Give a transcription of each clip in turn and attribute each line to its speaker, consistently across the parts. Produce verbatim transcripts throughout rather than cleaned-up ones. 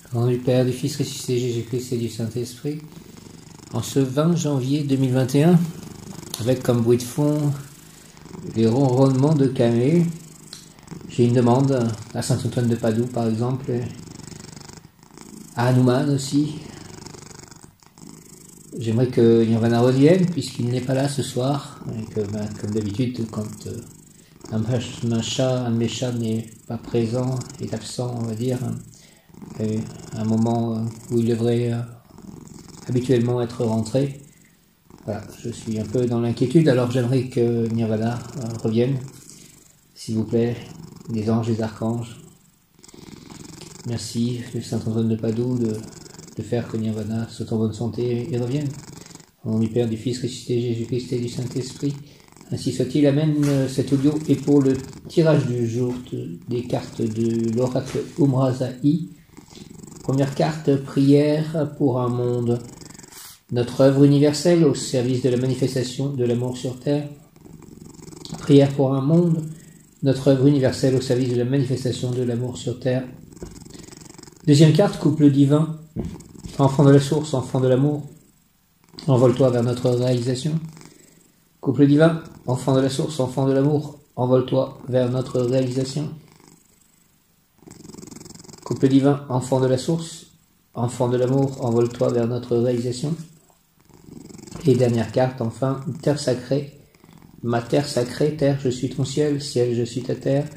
Speaker 1: Au nom du Père, du Fils ressuscité Jésus-Christ et du Saint-Esprit, en ce vingt janvier deux mille vingt et un, avec comme bruit de fond les ronronnements de camé, j'ai une demande à Saint-Antoine de Padoue par exemple, à Hanuman aussi. J'aimerais que Nirvana revienne puisqu'il n'est pas là ce soir, et que ben, comme d'habitude quand euh, un, un chat, un de mes chats n'est pas présent, est absent on va dire, et un moment où il devrait euh, habituellement être rentré. Voilà, je suis un peu dans l'inquiétude, alors j'aimerais que Nirvana euh, revienne, s'il vous plaît, des anges, des archanges. Merci, le Saint-Antoine de Padoue, de, de faire que Nirvana soit en bonne santé et revienne. Au nom du Père, du Fils ressuscité Jésus-Christ et du Saint-Esprit, ainsi soit-il. Amène. Cet audio est pour le tirage du jour de, des cartes de l'oracle Umrazaï. Première carte, prière pour un monde. Notre œuvre universelle au service de la manifestation de l'amour sur terre. Prière pour un monde. Notre œuvre universelle au service de la manifestation de l'amour sur terre. Deuxième carte, couple divin. Enfant de la source, enfant de l'amour. Envole-toi vers notre réalisation. Couple divin, enfant de la source, enfant de l'amour. Envole-toi vers notre réalisation. Couple divin, enfant de la source, enfant de l'amour, envole-toi vers notre réalisation. Et dernière carte, enfin, terre sacrée. Ma terre sacrée, terre, je suis ton ciel, ciel, je suis ta terre.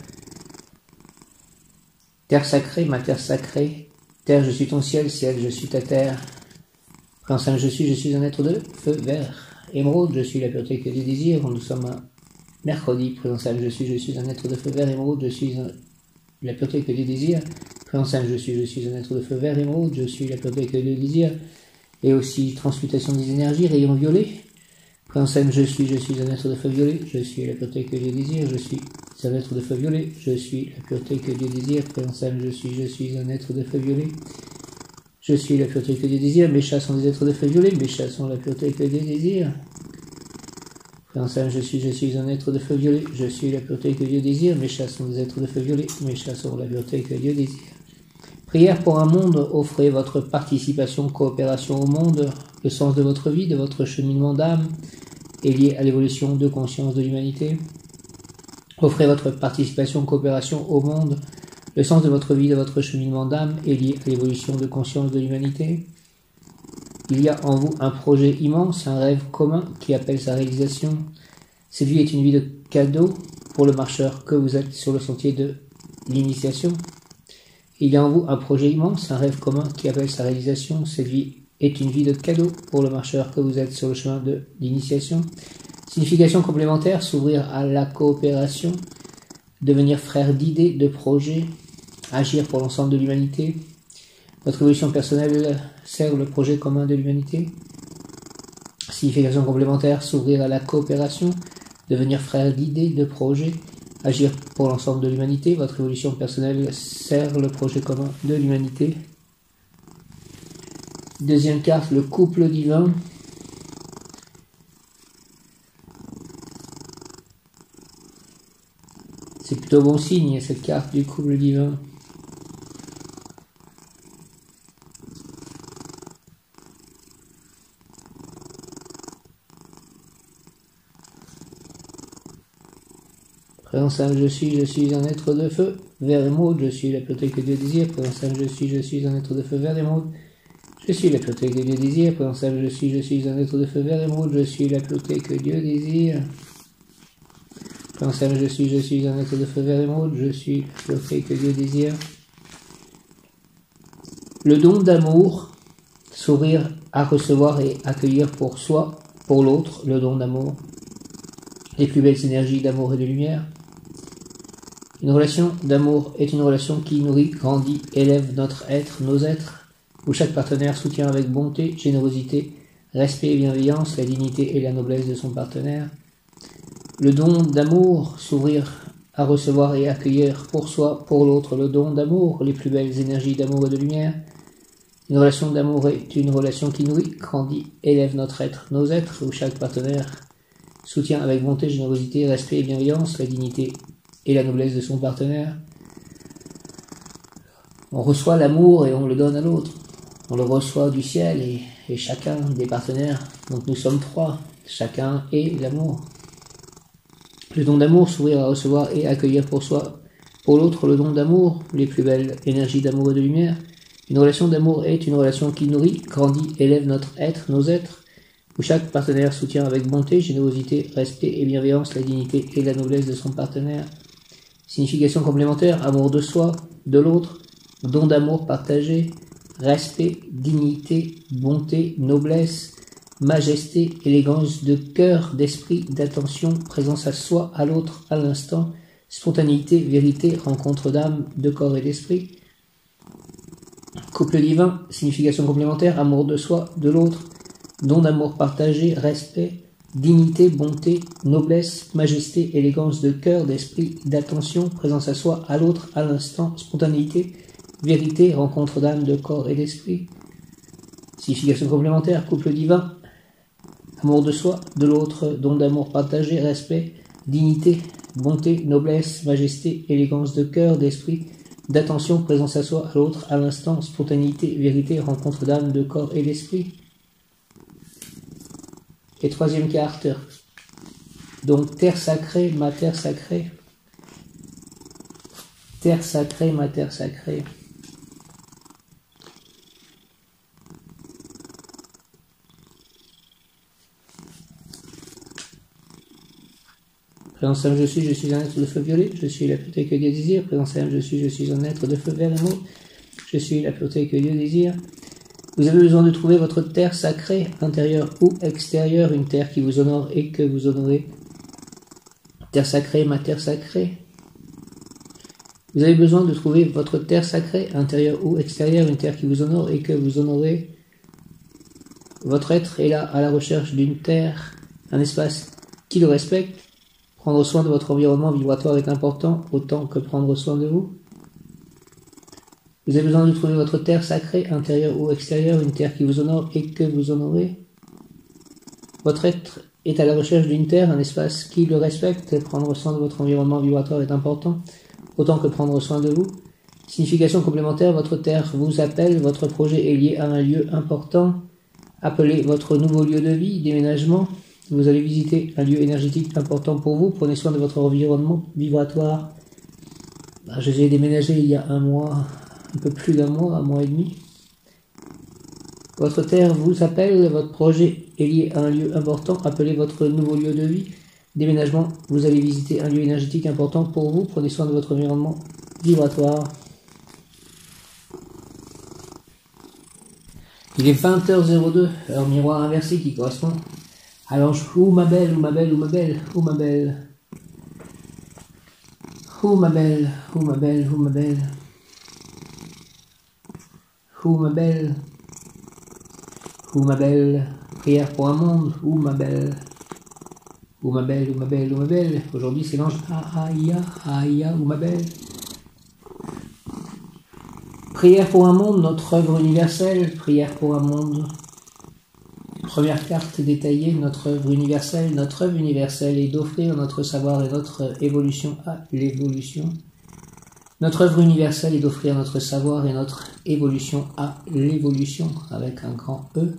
Speaker 1: Terre sacrée, ma terre sacrée, terre, je suis ton ciel, ciel, je suis ta terre. Prince je suis, je suis un être de feu vert. Émeraude, je suis la pureté que tu désires. Nous sommes un mercredi. Prince je suis, je suis un être de feu vert. Émeraude, je suis un... la pureté que tu désires. Prince je suis, je suis un être de feu vert. Émeraude, je suis la pureté que tu désires. Et aussi transmutation des énergies, rayon violet. Prince je suis, je suis un être de feu violet. Je suis la pureté que Dieu désire. Je suis un être de feu violet. Je suis la pureté que Dieu désire. Prince je suis, je suis un être de feu violet. Je suis la pureté que Dieu désire, mes chats sont des êtres de feu violet, mes chats sont la pureté que Dieu désire. Prince je suis, je suis un être de feu violet, je suis la pureté que Dieu désire, mes chats sont des êtres de feu violet, mes chats sont la pureté que Dieu désire. Prière pour un monde, offrez votre participation, coopération au monde, le sens de votre vie, de votre cheminement d'âme, est lié à l'évolution de conscience de l'humanité. Offrez votre participation, coopération au monde, le sens de votre vie, de votre cheminement d'âme est lié à l'évolution de conscience de l'humanité. Il y a en vous un projet immense, un rêve commun qui appelle sa réalisation. Cette vie est une vie de cadeau pour le marcheur que vous êtes sur le sentier de l'initiation. Il y a en vous un projet immense, un rêve commun qui appelle sa réalisation. Cette vie est une vie de cadeau pour le marcheur que vous êtes sur le chemin de l'initiation. Signification complémentaire, s'ouvrir à la coopération. Devenir frère d'idées, de projets, agir pour l'ensemble de l'humanité. Votre évolution personnelle sert le projet commun de l'humanité. Signification complémentaire, s'ouvrir à la coopération, devenir frère d'idées, de projets, agir pour l'ensemble de l'humanité. Votre évolution personnelle sert le projet commun de l'humanité. Deuxième carte, le couple divin. C'est plutôt bon signe, cette carte du couple divin. Présence je suis, je suis un être de feu, vert émeraude, je suis la pureté que Dieu désire. Présence je suis, je suis un être de feu, vert émeraude. Je suis la pureté que Dieu désire. Présence je suis, je suis un être de feu, vert émeraude. Je suis la pureté que Dieu désire. Je suis, je suis un être de feu vert émeraude, je suis la pureté que Dieu désire. Le don d'amour, s'ouvrir à recevoir et accueillir pour soi, pour l'autre, le don d'amour. Les plus belles énergies d'amour et de lumière. Une relation d'amour est une relation qui nourrit, grandit, élève notre être, nos êtres, où chaque partenaire soutient avec bonté, générosité, respect et bienveillance la dignité et la noblesse de son partenaire. Le don d'amour, s'ouvrir à recevoir et accueillir pour soi, pour l'autre, le don d'amour, les plus belles énergies d'amour et de lumière. Une relation d'amour est une relation qui nourrit, grandit, élève notre être, nos êtres, où chaque partenaire soutient avec bonté, générosité, respect et bienveillance la dignité et la noblesse de son partenaire. On reçoit l'amour et on le donne à l'autre. On le reçoit du ciel et, et chacun des partenaires, donc nous sommes trois, chacun est l'amour. Le don d'amour, s'ouvrir à recevoir et accueillir pour soi, pour l'autre le don d'amour, les plus belles énergies d'amour et de lumière. Une relation d'amour est une relation qui nourrit, grandit, élève notre être, nos êtres, où chaque partenaire soutient avec bonté, générosité, respect et bienveillance la dignité et la noblesse de son partenaire. Signification complémentaire, amour de soi, de l'autre, don d'amour partagé, respect, dignité, bonté, noblesse, majesté, élégance de cœur, d'esprit, d'attention, présence à soi, à l'autre, à l'instant, spontanéité, vérité, rencontre d'âme, de corps et d'esprit. Couple divin, signification complémentaire, amour de soi, de l'autre, don d'amour partagé, respect, dignité, bonté, noblesse, majesté, élégance de cœur, d'esprit, d'attention, présence à soi, à l'autre, à l'instant, spontanéité, vérité, rencontre d'âme, de corps et d'esprit. Signification complémentaire, couple divin, amour de soi, de l'autre, don d'amour partagé, respect, dignité, bonté, noblesse, majesté, élégance de cœur, d'esprit, d'attention, présence à soi, à l'autre, à l'instant, spontanéité, vérité, rencontre d'âme, de corps et d'esprit. Et troisième carte, donc terre sacrée, ma terre sacrée, terre sacrée, ma terre sacrée. Présence âme, je suis, je suis un être de feu violet, je suis la pureté que Dieu désire. Présence âme, je suis, je suis un être de feu vert et mauve, je suis la pureté que Dieu désire. Vous avez besoin de trouver votre terre sacrée, intérieure ou extérieure, une terre qui vous honore et que vous honorez. Terre sacrée, ma terre sacrée. Vous avez besoin de trouver votre terre sacrée, intérieure ou extérieure, une terre qui vous honore et que vous honorez. Votre être est là à la recherche d'une terre, un espace qui le respecte. Prendre soin de votre environnement vibratoire est important, autant que prendre soin de vous. Vous avez besoin de trouver votre terre sacrée, intérieure ou extérieure, une terre qui vous honore et que vous honorez. Votre être est à la recherche d'une terre, un espace qui le respecte. Prendre soin de votre environnement vibratoire est important, autant que prendre soin de vous. Signification complémentaire, votre terre vous appelle, votre projet est lié à un lieu important. Appelez votre nouveau lieu de vie, déménagement. Vous allez visiter un lieu énergétique important pour vous. Prenez soin de votre environnement vibratoire. Je j'ai déménagé il y a un mois, un peu plus d'un mois, un mois et demi. Votre terre vous appelle, votre projet est lié à un lieu important. Appelez votre nouveau lieu de vie. Déménagement, vous allez visiter un lieu énergétique important pour vous. Prenez soin de votre environnement vibratoire. Il est vingt heures zéro deux, heure miroir inversée qui correspond à l'ange ou ma belle, ou ma belle, ou ma belle, ou ma belle. Ou ma belle, ou ma belle, ou ma belle. Ou ma belle. Ou ma belle. Prière pour un monde, ou ma belle. Ou ma belle, ou ma belle, ou ma belle. Aujourd'hui c'est l'ange Aïa, Aïa, ou ma belle. Prière pour un monde, notre œuvre universelle. Prière pour un monde. Première carte détaillée, notre œuvre universelle. Notre œuvre universelle est d'offrir notre savoir et notre évolution à l'évolution. Notre œuvre universelle est d'offrir notre savoir et notre évolution à l'évolution, avec un grand E.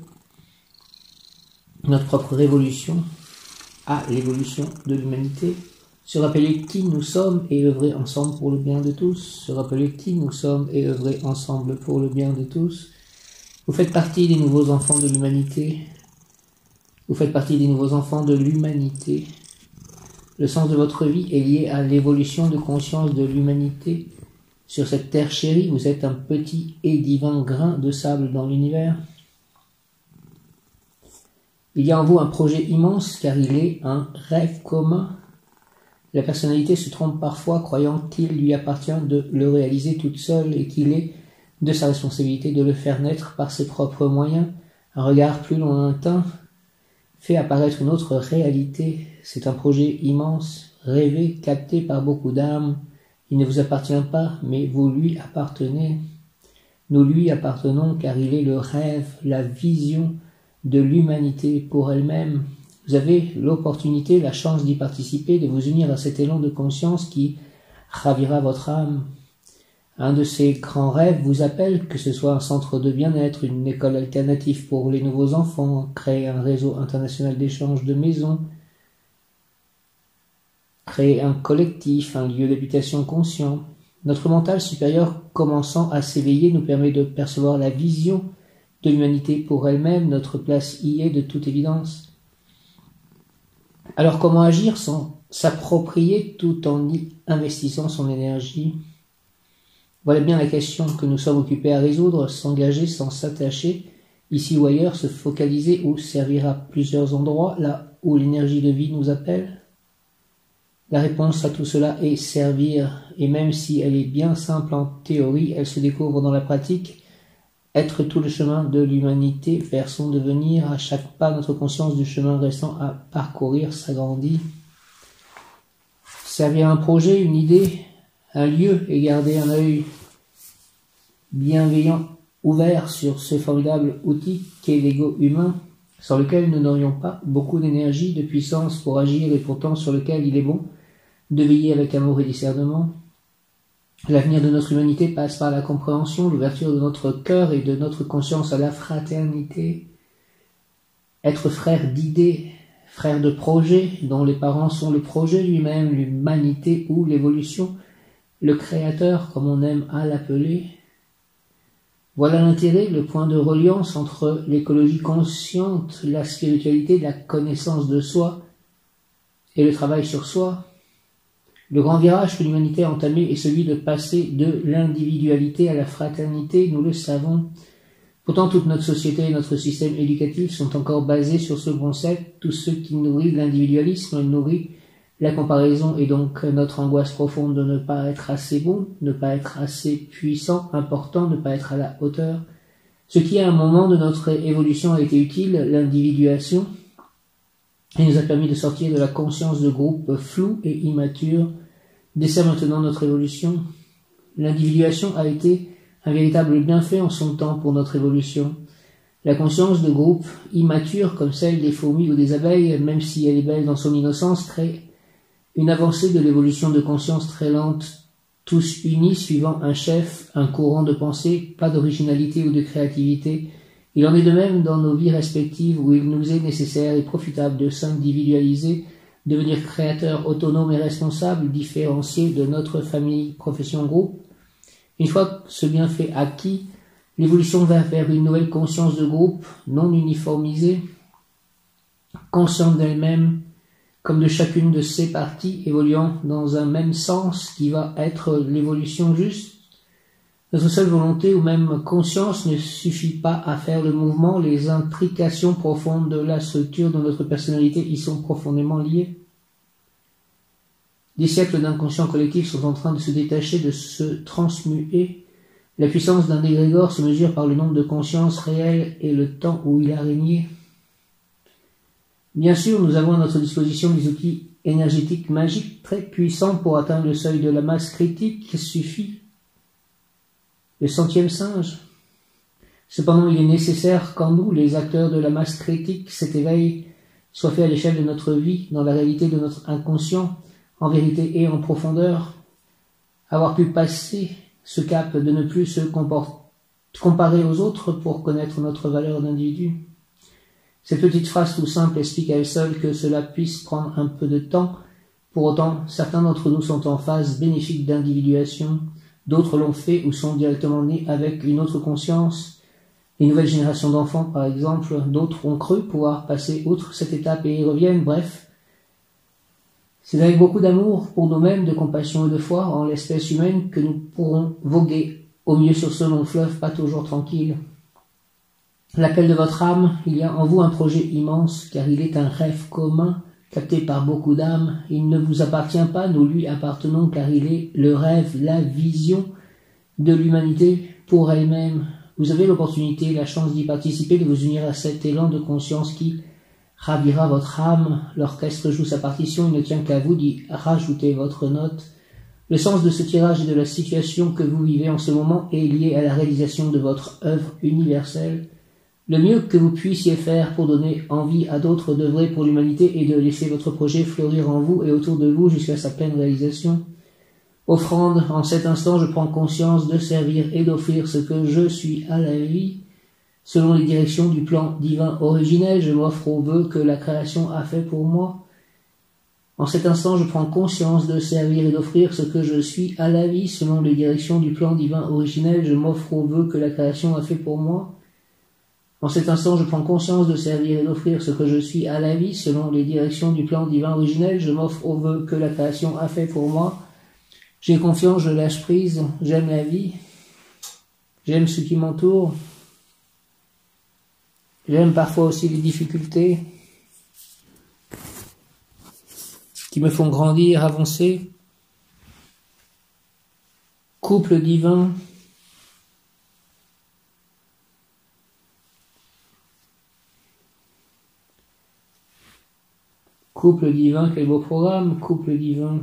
Speaker 1: Notre propre révolution à l'évolution de l'humanité. Se rappeler qui nous sommes et œuvrer ensemble pour le bien de tous. Se rappeler qui nous sommes et œuvrer ensemble pour le bien de tous. Vous faites partie des nouveaux enfants de l'humanité. Vous faites partie des nouveaux enfants de l'humanité. Le sens de votre vie est lié à l'évolution de conscience de l'humanité. Sur cette terre chérie, vous êtes un petit et divin grain de sable dans l'univers. Il y a en vous un projet immense car il est un rêve commun. La personnalité se trompe parfois croyant qu'il lui appartient de le réaliser toute seule et qu'il est de sa responsabilité de le faire naître par ses propres moyens. Un regard plus lointain fait apparaître une autre réalité. C'est un projet immense, rêvé, capté par beaucoup d'âmes. Il ne vous appartient pas, mais vous lui appartenez. Nous lui appartenons car il est le rêve, la vision de l'humanité pour elle-même. Vous avez l'opportunité, la chance d'y participer, de vous unir à cet élan de conscience qui ravira votre âme. Un de ces grands rêves vous appelle, que ce soit un centre de bien-être, une école alternative pour les nouveaux enfants, créer un réseau international d'échange de maisons, créer un collectif, un lieu d'habitation conscient. Notre mental supérieur commençant à s'éveiller nous permet de percevoir la vision de l'humanité pour elle-même, notre place y est de toute évidence. Alors comment agir sans s'approprier tout en y investissant son énergie? Voilà bien la question que nous sommes occupés à résoudre, s'engager sans s'attacher, ici ou ailleurs, se focaliser ou servir à plusieurs endroits, là où l'énergie de vie nous appelle. La réponse à tout cela est servir, et même si elle est bien simple en théorie, elle se découvre dans la pratique, être tout le chemin de l'humanité vers son devenir, à chaque pas notre conscience du chemin restant à parcourir s'agrandit. Servir un projet, une idée, un lieu et garder un œil bienveillant ouvert sur ce formidable outil qu'est l'ego humain, sans lequel nous n'aurions pas beaucoup d'énergie, de puissance pour agir et pourtant sur lequel il est bon de veiller avec amour et discernement. L'avenir de notre humanité passe par la compréhension, l'ouverture de notre cœur et de notre conscience à la fraternité. Être frère d'idées, frère de projet, dont les parents sont le projet lui-même, l'humanité ou l'évolution, le créateur, comme on aime à l'appeler. Voilà l'intérêt, le point de reliance entre l'écologie consciente, la spiritualité, la connaissance de soi et le travail sur soi. Le grand virage que l'humanité a entamé est celui de passer de l'individualité à la fraternité, nous le savons. Pourtant, toute notre société et notre système éducatif sont encore basés sur ce concept. Tout ce qui nourrit l'individualisme nourrit la comparaison et donc notre angoisse profonde de ne pas être assez bon, ne pas être assez puissant, important, ne pas être à la hauteur. Ce qui, à un moment de notre évolution, a été utile, l'individuation, et nous a permis de sortir de la conscience de groupe flou et immature, dessert maintenant notre évolution. L'individuation a été un véritable bienfait en son temps pour notre évolution. La conscience de groupe immature, comme celle des fourmis ou des abeilles, même si elle est belle dans son innocence, crée une avancée de l'évolution de conscience très lente, tous unis suivant un chef, un courant de pensée, pas d'originalité ou de créativité. Il en est de même dans nos vies respectives où il nous est nécessaire et profitable de s'individualiser, devenir créateur autonome et responsable, différencié de notre famille, profession, groupe. Une fois ce bienfait acquis, l'évolution va vers une nouvelle conscience de groupe, non uniformisée, consciente d'elle-même, comme de chacune de ses parties évoluant dans un même sens qui va être l'évolution juste. Notre seule volonté ou même conscience ne suffit pas à faire le mouvement, les intrications profondes de la structure de notre personnalité y sont profondément liées. Des siècles d'inconscient collectif sont en train de se détacher, de se transmuer. La puissance d'un égrégore se mesure par le nombre de consciences réelles et le temps où il a régné. Bien sûr, nous avons à notre disposition des outils énergétiques magiques très puissants pour atteindre le seuil de la masse critique qui suffit. Le centième singe. Cependant, il est nécessaire qu'en nous, les acteurs de la masse critique, cet éveil soit fait à l'échelle de notre vie, dans la réalité de notre inconscient, en vérité et en profondeur. Avoir pu passer ce cap de ne plus se comparer aux autres pour connaître notre valeur d'individu. Cette petite phrase tout simple explique à elle seule que cela puisse prendre un peu de temps. Pour autant, certains d'entre nous sont en phase bénéfique d'individuation, d'autres l'ont fait ou sont directement nés avec une autre conscience. Les nouvelles générations d'enfants, par exemple, d'autres ont cru pouvoir passer outre cette étape et y reviennent. Bref, c'est avec beaucoup d'amour pour nous-mêmes, de compassion et de foi en l'espèce humaine que nous pourrons voguer au mieux sur ce long fleuve pas toujours tranquille. L'appel de votre âme, il y a en vous un projet immense, car il est un rêve commun, capté par beaucoup d'âmes. Il ne vous appartient pas, nous lui appartenons, car il est le rêve, la vision de l'humanité pour elle-même. Vous avez l'opportunité, la chance d'y participer, de vous unir à cet élan de conscience qui ravira votre âme. L'orchestre joue sa partition, il ne tient qu'à vous d'y rajouter votre note. Le sens de ce tirage et de la situation que vous vivez en ce moment est lié à la réalisation de votre œuvre universelle. Le mieux que vous puissiez faire pour donner envie à d'autres d'œuvrer pour l'humanité est de laisser votre projet fleurir en vous et autour de vous jusqu'à sa pleine réalisation. Offrande, en cet instant, je prends conscience de servir et d'offrir ce que je suis à la vie. Selon les directions du plan divin originel, je m'offre aux vœux que la création a fait pour moi. En cet instant, je prends conscience de servir et d'offrir ce que je suis à la vie. Selon les directions du plan divin originel, je m'offre aux vœux que la création a fait pour moi. En cet instant, je prends conscience de servir et d'offrir ce que je suis à la vie. Selon les directions du plan divin originel, je m'offre aux vœux que la création a fait pour moi. J'ai confiance, je lâche prise, j'aime la vie. J'aime ce qui m'entoure. J'aime parfois aussi les difficultés qui me font grandir, avancer. Couple divin. Couple divin, quel beau programme, couple divin.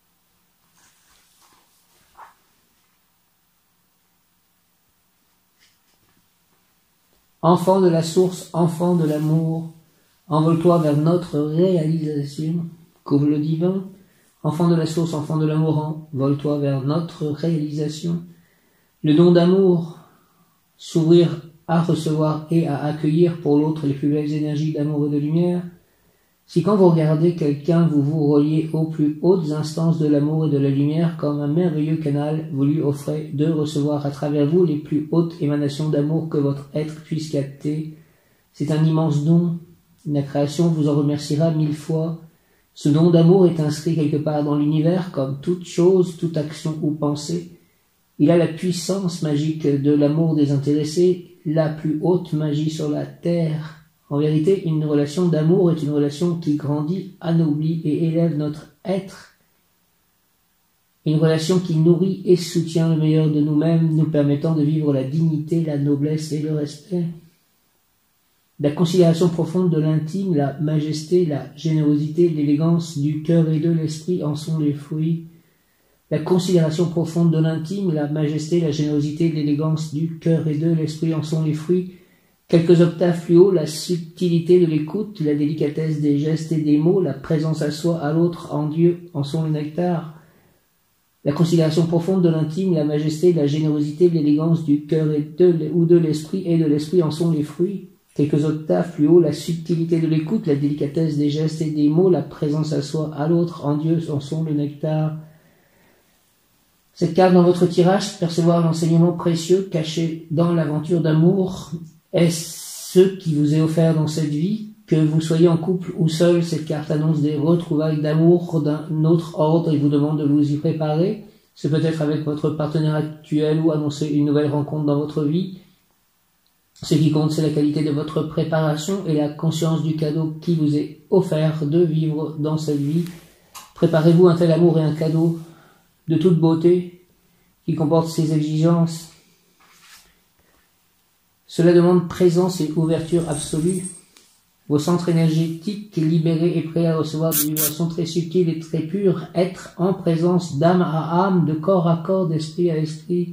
Speaker 1: Enfant de la source, enfant de l'amour, envole-toi vers notre réalisation. Couple divin, enfant de la source, enfant de l'amour, envole-toi vers notre réalisation. Le don d'amour, s'ouvrir à recevoir et à accueillir pour l'autre les plus belles énergies d'amour et de lumière. Si quand vous regardez quelqu'un, vous vous reliez aux plus hautes instances de l'amour et de la lumière comme un merveilleux canal, vous lui offrez de recevoir à travers vous les plus hautes émanations d'amour que votre être puisse capter. C'est un immense don. La création vous en remerciera mille fois. Ce don d'amour est inscrit quelque part dans l'univers comme toute chose, toute action ou pensée. Il a la puissance magique de l'amour désintéressé, la plus haute magie sur la terre. En vérité, une relation d'amour est une relation qui grandit, anoblit et élève notre être. Une relation qui nourrit et soutient le meilleur de nous-mêmes, nous permettant de vivre la dignité, la noblesse et le respect. La considération profonde de l'intime, la majesté, la générosité, l'élégance du cœur et de l'esprit en sont les fruits. La considération profonde de l'intime, la majesté, la générosité, l'élégance du cœur et de l'esprit en sont les fruits. Quelques octaves plus haut, la subtilité de l'écoute, la délicatesse des gestes et des mots, la présence à soi, à l'autre, en Dieu, en sont le nectar. La considération profonde de l'intime, la majesté, la générosité, l'élégance du cœur et de, ou de l'esprit et de l'esprit en sont les fruits. Quelques octaves plus haut, la subtilité de l'écoute, la délicatesse des gestes et des mots, la présence à soi, à l'autre, en Dieu, en sont le nectar. Cette carte dans votre tirage, percevoir l'enseignement précieux caché dans l'aventure d'amour, est ce qui vous est offert dans cette vie. Que vous soyez en couple ou seul, cette carte annonce des retrouvailles d'amour d'un autre ordre et vous demande de vous y préparer. C'est peut-être avec votre partenaire actuel ou annoncer une nouvelle rencontre dans votre vie. Ce qui compte, c'est la qualité de votre préparation et la conscience du cadeau qui vous est offert de vivre dans cette vie. Préparez-vous un tel amour et un cadeau de toute beauté qui comporte ses exigences. Cela demande présence et ouverture absolue. Vos centres énergétiques libérés et prêts à recevoir des vibrations très subtiles et très pures, être en présence d'âme à âme, de corps à corps, d'esprit à esprit.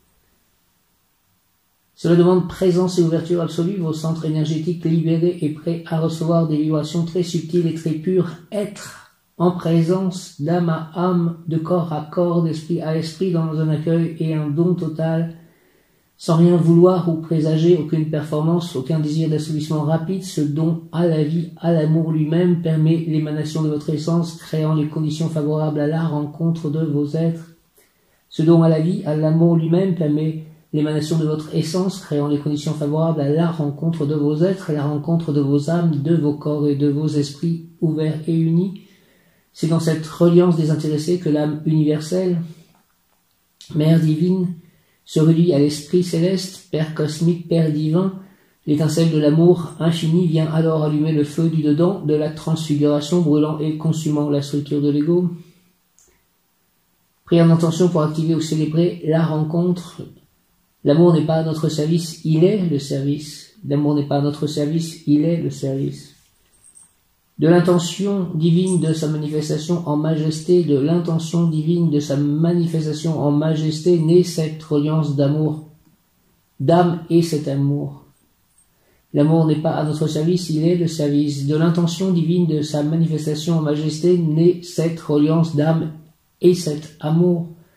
Speaker 1: Cela demande présence et ouverture absolue, vos centres énergétiques libérés et prêts à recevoir des vibrations très subtiles et très pures, être en présence d'âme à âme, de corps à corps, d'esprit à esprit, dans un accueil et un don total. Sans rien vouloir ou présager, aucune performance, aucun désir d'assouvissement rapide, ce don à la vie, à l'amour lui-même permet l'émanation de votre essence, créant les conditions favorables à la rencontre de vos êtres. Ce don à la vie, à l'amour lui-même permet l'émanation de votre essence, créant les conditions favorables à la rencontre de vos êtres, la rencontre de vos âmes, de vos corps et de vos esprits ouverts et unis. C'est dans cette reliance désintéressée que l'âme universelle, Mère divine, se relie à l'Esprit céleste, Père cosmique, Père divin. L'étincelle de l'amour infini vient alors allumer le feu du dedans de la transfiguration, brûlant et consumant la structure de l'ego. Prière d'intention pour activer ou célébrer la rencontre. L'amour n'est pas à notre service, il est le service. L'amour n'est pas à notre service, il est le service. De l'intention divine de sa manifestation en majesté, de l'intention divine de sa manifestation en majesté, naît cette reliance d'amour, d'âme et cet amour. L'amour n'est pas à notre service, il est le service. De l'intention divine de sa manifestation en majesté, naît cette reliance d'âme et cet amour.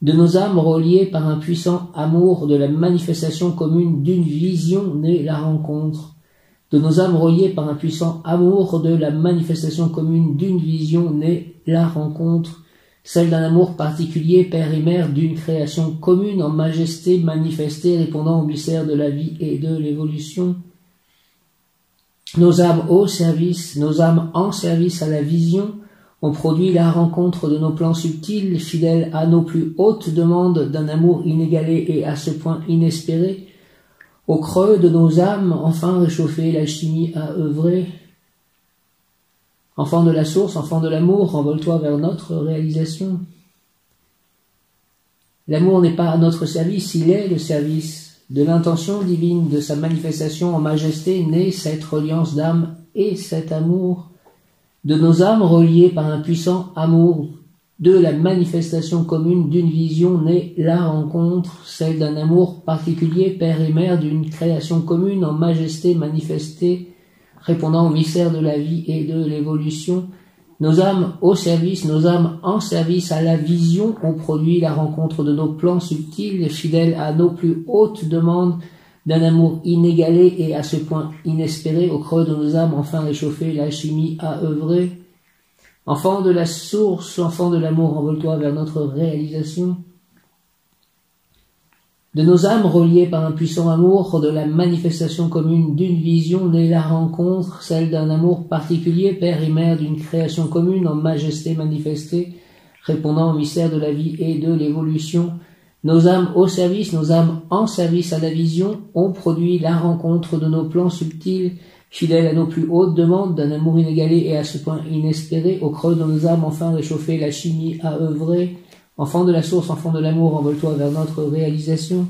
Speaker 1: de nos âmes reliées par un puissant amour de la manifestation commune d'une vision née la rencontre, de nos âmes reliées par un puissant amour de la manifestation commune d'une vision née la rencontre, celle d'un amour particulier, père et mère, d'une création commune en majesté manifestée, répondant au mystère de la vie et de l'évolution. Nos âmes au service, nos âmes en service à la vision, ont produit la rencontre de nos plans subtils, fidèles à nos plus hautes demandes d'un amour inégalé et à ce point inespéré. Au creux de nos âmes, enfin réchauffée, la chimie a œuvré. Enfant de la source, enfant de l'amour, envole-toi vers notre réalisation. L'amour n'est pas à notre service, il est le service. De l'intention divine, de sa manifestation en majesté, naît cette reliance d'âme et cet amour. De nos âmes reliées par un puissant amour, de la manifestation commune d'une vision naît la rencontre, celle d'un amour particulier, père et mère, d'une création commune en majesté manifestée, répondant au mystère de la vie et de l'évolution. Nos âmes au service, nos âmes en service à la vision ont produit la rencontre de nos plans subtils, fidèles à nos plus hautes demandes d'un amour inégalé et à ce point inespéré. Au creux de nos âmes, enfin réchauffée, la chimie a œuvré. Enfant de la source, enfant de l'amour, envole-toi vers notre réalisation. De nos âmes reliées par un puissant amour, de la manifestation commune d'une vision naît la rencontre, celle d'un amour particulier, père et mère, d'une création commune en majesté manifestée, répondant au mystère de la vie et de l'évolution. Nos âmes au service, nos âmes en service à la vision ont produit la rencontre de nos plans subtils, fidèles à nos plus hautes demandes d'un amour inégalé et à ce point inespéré. Au creux de nos âmes, enfin réchauffée, la chimie a œuvré. Enfant de la source, enfant de l'amour, envole-toi vers notre réalisation.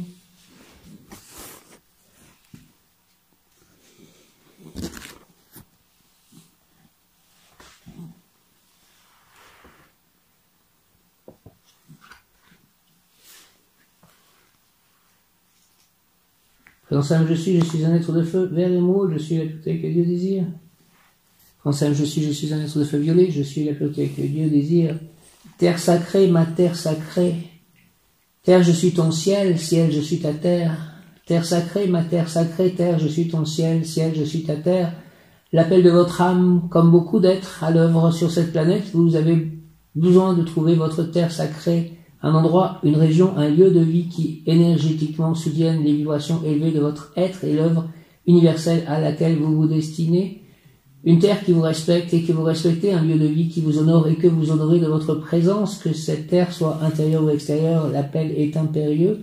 Speaker 1: Présence âme, je suis, je suis un être de feu, vert et émeraude, je suis la pureté que Dieu désire. Présence âme, je suis, je suis un être de feu violet, je suis la pureté que Dieu désire. Terre sacrée, ma terre sacrée. Terre, je suis ton ciel, ciel, je suis ta terre. Terre sacrée, ma terre sacrée, terre, je suis ton ciel, ciel, je suis ta terre. L'appel de votre âme, comme beaucoup d'êtres à l'œuvre sur cette planète, vous avez besoin de trouver votre terre sacrée, un endroit, une région, un lieu de vie qui énergétiquement soutienne les vibrations élevées de votre être et l'œuvre universelle à laquelle vous vous destinez. Une terre qui vous respecte et que vous respectez, un lieu de vie qui vous honore et que vous honorez de votre présence, que cette terre soit intérieure ou extérieure, l'appel est impérieux.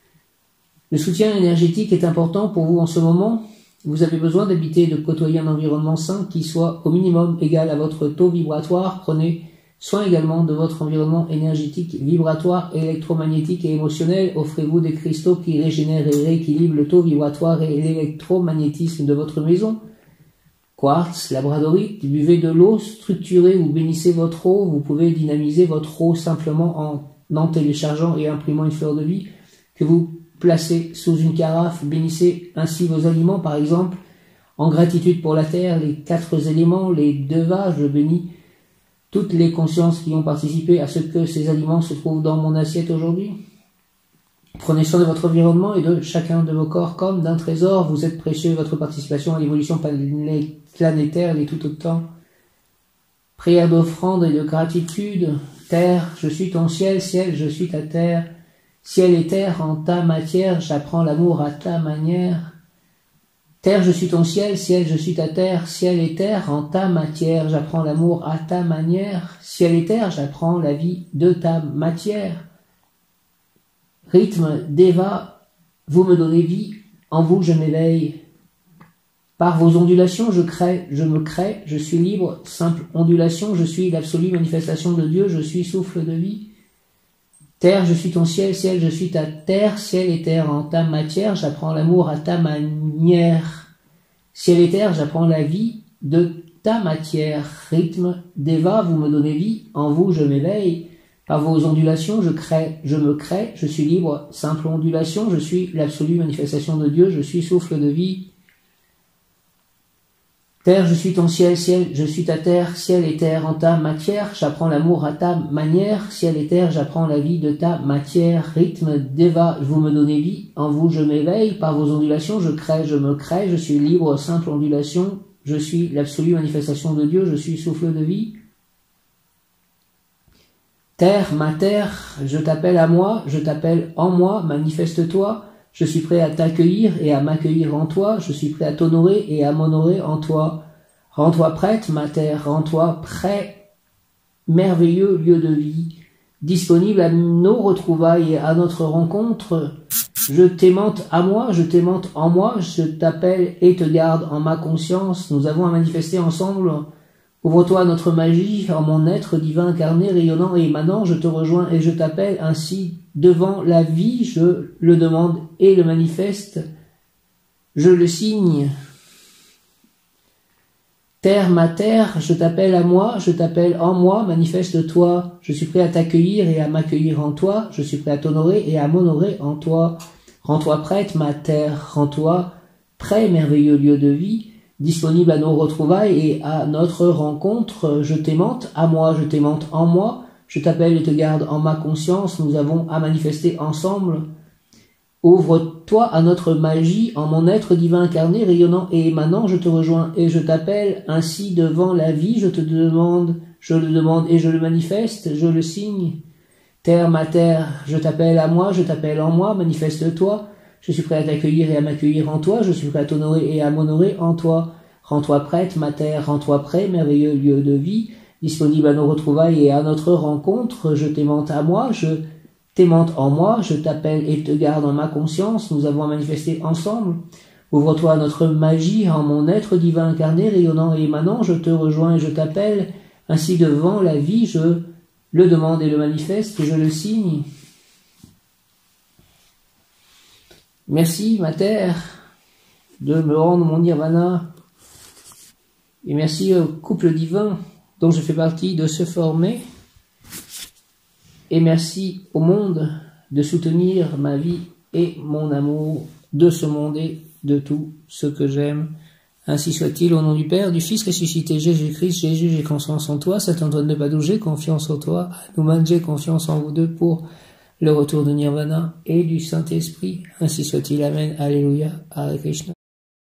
Speaker 1: Le soutien énergétique est important pour vous en ce moment. Vous avez besoin d'habiter et de côtoyer un environnement sain qui soit au minimum égal à votre taux vibratoire. Prenez soin également de votre environnement énergétique, vibratoire, électromagnétique et émotionnel. Offrez-vous des cristaux qui régénèrent et rééquilibrent le taux vibratoire et l'électromagnétisme de votre maison. Quartz, labradorite, buvez de l'eau structurée ou bénissez votre eau. Vous pouvez dynamiser votre eau simplement en en téléchargeant et imprimant une fleur de vie que vous placez sous une carafe. Bénissez ainsi vos aliments, par exemple, en gratitude pour la terre, les quatre éléments, les devas. Je bénis toutes les consciences qui ont participé à ce que ces aliments se trouvent dans mon assiette aujourd'hui. Prenez soin de votre environnement et de chacun de vos corps comme d'un trésor. Vous êtes précieux, votre participation à l'évolution planétaire l'est tout autant. Prière d'offrande et de gratitude. Terre, je suis ton ciel, ciel, je suis ta terre. Ciel et terre, en ta matière, j'apprends l'amour à ta manière. Terre, je suis ton ciel, ciel, je suis ta terre. Ciel et terre, en ta matière, j'apprends l'amour à ta manière. Ciel et terre, j'apprends la vie de ta matière. Rythme, Deva, vous me donnez vie, en vous je m'éveille. Par vos ondulations, je crée, je me crée, je suis libre, simple ondulation, je suis l'absolue manifestation de Dieu, je suis souffle de vie. Terre, je suis ton ciel, ciel, je suis ta terre, ciel et terre, en ta matière, j'apprends l'amour à ta manière. Ciel et terre, j'apprends la vie de ta matière. Rythme, Deva, vous me donnez vie, en vous je m'éveille. Par vos ondulations, je crée, je me crée, je suis libre, simple ondulation, je suis l'absolue manifestation de Dieu, je suis souffle de vie. Terre, je suis ton ciel, ciel, je suis ta terre, ciel et terre en ta matière, j'apprends l'amour à ta manière, ciel et terre, j'apprends la vie de ta matière, rythme, déva, vous me donnez vie, en vous je m'éveille, par vos ondulations, je crée, je me crée, je suis libre, simple ondulation, je suis l'absolue manifestation de Dieu, je suis souffle de vie. Terre, ma terre, je t'appelle à moi, je t'appelle en moi, manifeste-toi, je suis prêt à t'accueillir et à m'accueillir en toi, je suis prêt à t'honorer et à m'honorer en toi. Rends-toi prête, ma terre, rends-toi prêt, merveilleux lieu de vie, disponible à nos retrouvailles et à notre rencontre. Je t'aimante à moi, je t'aimante en moi, je t'appelle et te garde en ma conscience. Nous avons à manifester ensemble. Ouvre-toi à notre magie, en mon être divin incarné, rayonnant et émanant, je te rejoins et je t'appelle ainsi devant la vie, je le demande et le manifeste, je le signe. Terre, ma terre, je t'appelle à moi, je t'appelle en moi, manifeste-toi, je suis prêt à t'accueillir et à m'accueillir en toi, je suis prêt à t'honorer et à m'honorer en toi. Rends-toi prête, ma terre, rends-toi prêt, merveilleux lieu de vie, disponible à nos retrouvailles et à notre rencontre, je t'aimante à moi, je t'aimante en moi, je t'appelle et te garde en ma conscience, nous avons à manifester ensemble. Ouvre-toi à notre magie, en mon être divin incarné, rayonnant et émanant, je te rejoins et je t'appelle, ainsi devant la vie, je te demande, je le demande et je le manifeste, je le signe. Terre, ma terre, je t'appelle à moi, je t'appelle en moi, manifeste-toi. Je suis prêt à t'accueillir et à m'accueillir en toi, je suis prêt à t'honorer et à m'honorer en toi. Rends-toi prête, ma terre, rends-toi prêt, merveilleux lieu de vie, disponible à nos retrouvailles et à notre rencontre, je t'aimante à moi, je t'aimante en moi, je t'appelle et te garde en ma conscience, nous avons à manifester ensemble. Ouvre-toi à notre magie, en mon être divin incarné, rayonnant et émanant, je te rejoins et je t'appelle, ainsi devant la vie, je le demande et le manifeste, je le signe. Merci, ma terre, de me rendre mon nirvana. Et merci au couple divin dont je fais partie de se former. Et merci au monde de soutenir ma vie et mon amour de ce monde et de tout ce que j'aime. Ainsi soit-il, au nom du Père, du Fils ressuscité, Jésus-Christ. Jésus, j'ai confiance en toi. Saint Antoine de Padoue, j'ai confiance en toi. Hanuman, j'ai confiance en vous deux pour le retour de Nirvana et du Saint-Esprit. Ainsi soit-il. Amen. Alléluia. Hare Krishna.